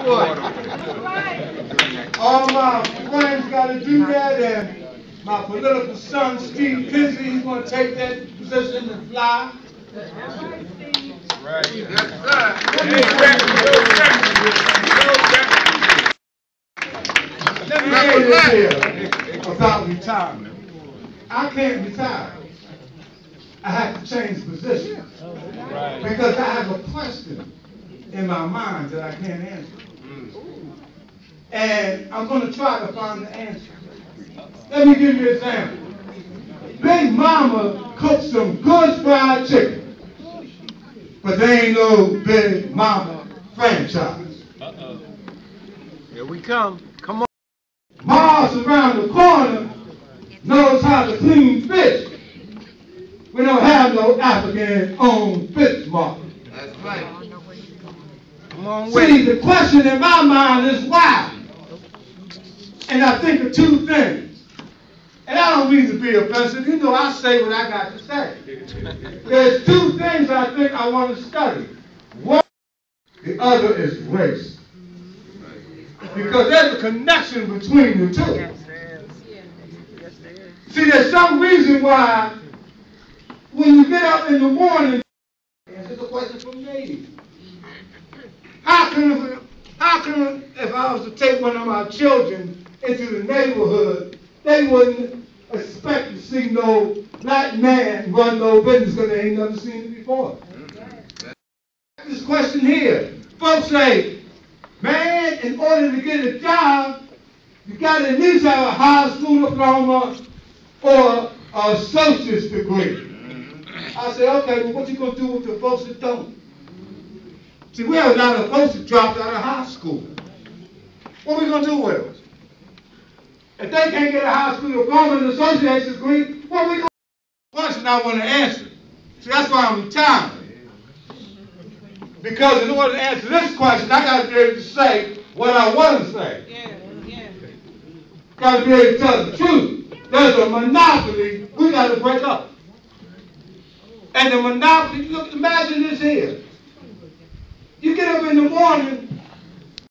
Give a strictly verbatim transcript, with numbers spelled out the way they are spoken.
All my friends got to do that, and my political son, Steve Pinsey, he's going to take that position and fly. Right. Yes, sir. Let me say this here about retirement. I can't retire. I have to change positions. Right. Because I have a question in my mind that I can't answer. And I'm going to try to find the answer. Let me give you an example. Big Mama cooked some good fried chicken, but there ain't no Big Mama franchise. Uh-oh. Here we come. Come on. Mars around the corner knows how to clean fish. We don't have no African-owned fish market. That's right. Come on with See, the question in my mind is why? And I think of two things. And I don't mean to be offensive. You know, I say what I got to say. There's two things I think I want to study. One, the other is race. Because there's a connection between the two. Yes, there is. Yes, there is. See, there's some reason why when you get up in the morning, and it's a question for me. How can, how can, if I was to take one of my children into the neighborhood, they wouldn't expect to see no black man run no business because they ain't never seen it before. This question here, folks say, man, in order to get a job, you got to at least have a high school diploma or an associate's degree. I say, okay, well, what you going to do with the folks that don't? See, we have a lot of folks that dropped out of high school. What are we going to do with them? If they can't get a high school diploma and an associate's degree, what are we going to do? Question I want to answer. See, that's why I'm retiring. Because in order to answer this question, I got to be able to say what I want to say. Yeah, yeah. Got to be able to tell the truth. There's a monopoly we got to break up. And the monopoly, look, imagine this here. You get up in the morning